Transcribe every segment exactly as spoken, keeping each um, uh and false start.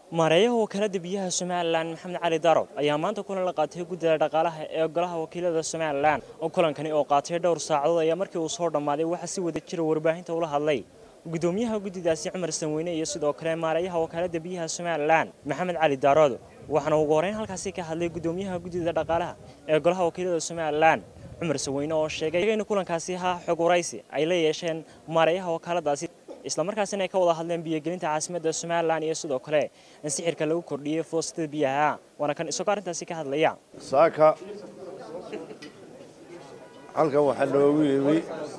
maareeyaha wakaalada biyaha Somaliland Maxamed Cali Daarood ayaa maanta kulan la qaatay guddida dhaqaalaha ee golaha wakiilada Somaliland oo kulankani oo qaatay dhowr saacadood ayaa markii uu soo dhamaaday waxa si wada jir warbaahinta ula hadlay gudoomiyaha guddidaasi Cumar Sanweyne iyo sidoo kale maareeyaha wakaalada biyaha Somaliland Maxamed Cali Daarood waxaana ugu horeyn halkaas ka hadlay gudoomiyaha guddida dhaqaalaha ee golaha wakiilada Somaliland Cumar Sanweyne oo sheegay in kulankaasi ha xog waraysi ay la yeesheen maareeyaha wakaaladaasi isla markaasina ay ka wada hadleen biyo-gelinta caasimadda Somaliland iyo sidoo kale in sixirka lagu kordhiyay foostada biyaha wana kan isoo arintaasi ka hadlaya saaka halkan waxa noogu yimi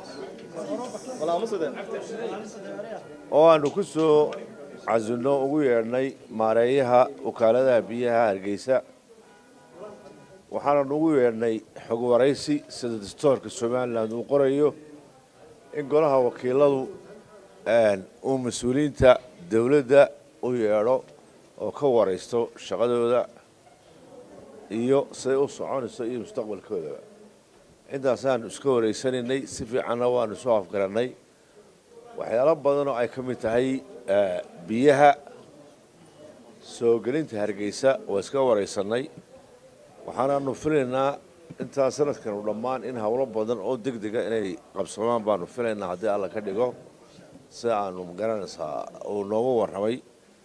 oo aanu ku soo casuno ugu yeernay maareeyaha wakaaladaha biyaha Hargeysa waxaana ugu yeernay xog waraysi sida dastuurka Somaliland uu qorayo in golaha wakiiladu oo mas'uuliyiinta dawladda u yeero oo ka waraysto shaqadooda iyo sida u soconayso iyo mustaqbalkooda intaasaan iska waraysanay si fiican waan soo afgaranay waxyaalo badan oo ay ka mid tahay biyaha soo gelinta Hargeysa oo iska waraysanay waxaanu filaynaa inta sanadkan u dhamaan in hawlo badan oo degdeg ah inay qabsadaan baanu filaynaa haddii Alla ka dhigo si aanu magaranaysaa oo noogu warramay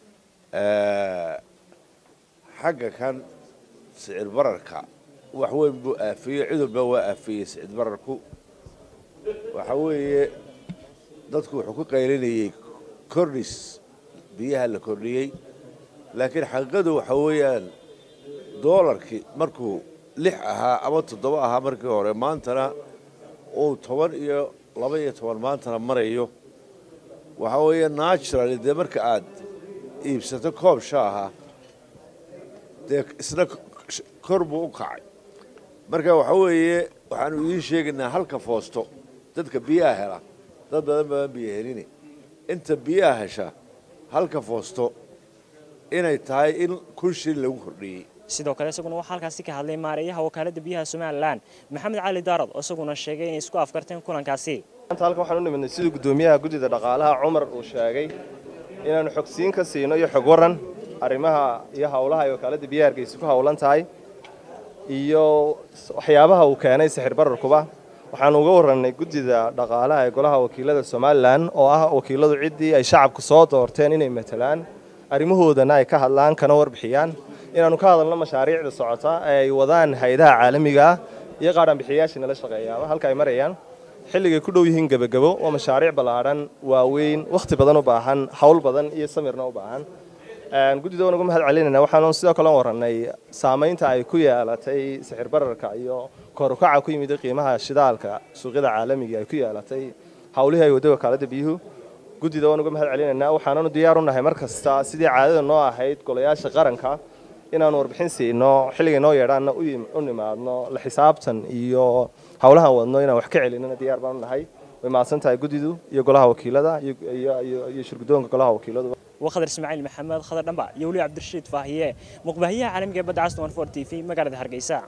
xagga kan sicir bararka wax weyn buu aafiyay cidulba waa aafiyay sicir bararku waxa weeye dadku wuxuu ku qaylinayay kordhis biyaha la kordhiyay laakiin xaqiiqadu waxa weeyaan doolarkii markuu lix ahaa ama toddoba ahaa markii hore maantana uu toban iyo laba iyo toban maantana marayo waxa weeye natural de marka aad iibsato koob shaaha de isna kor buu u kacay marka waxa weeye waxaanu idin sheegaynaa halka foosto dadka biyaha hela dad badan baan biyo helin inta biyaha hesha halka foosto inay tahay in kun shil lagu kordhiyay sidoo kale isaguna waxa halkaasi ka hadlay maareeyaha wakaalada biyaha Somaliland Maxamed Cali Daarood oo isaguna sheegay in isku afkarteen kulankaasi inta halkan waxaan u nimadnay sida gudoomiyaha guddida dhaqaalaha Cumar uu sheegay inaan xogsiin ka siino iyo xog waran arrimaha iyo hawlaha ay wakaalada biyaha Hargeysa ku hawlan tahay iyo waxyaabaha uu keenay sixir bararkuba waxaan uga waranay guddida dhaqaalaha ee golaha wakiilada Somaliland oo ah wakiiladu cidii ay shacabku soo doorteen inay matalaan arrimahoodana ay ka hadlaan kana warbixiyaan inaanu ka hadalno mashaariicda socota ay wadaan hay'adaha caalamiga ah iyo qaran bixiyaasha nala shaqeeya halka ay marayaan xilliga ku dhow yihiin gabagabo oo mashaariic balaaran waaweyn waqti badan u baahan hawl badan iyo samirna u baahan aan guddida ugu mahad celinayna waxaan sidoo kale waranay saameynta ay ku yeelatay sixir bararka iyo kor u kaca ku yimid qiimaha shidaalka suuqyada caalamiga ay ku yeelatay hawlaha ay wadada wakaalada biyuhu guddida ugu mahad celinayna waxaanu diyaar u nahay markasta sidii caadada noo ahayd golayaasha qaranka inaan warbixin siino xilliga noo yeedhaana u nimaadno la xisaabtan iyo hawlaha wadno inaan wax ka celinana diyaar baan u nahay way maasan tahay guddidu iyo golaha wakiilada iyo iyo shirgudoonka golaha wakiiladu وخضر إسماعيل محمد خضر دنبا يولي عبد الرشيد فاهية مقبهية عالمية بدعة ستون فور تي في مقالة هرقيسة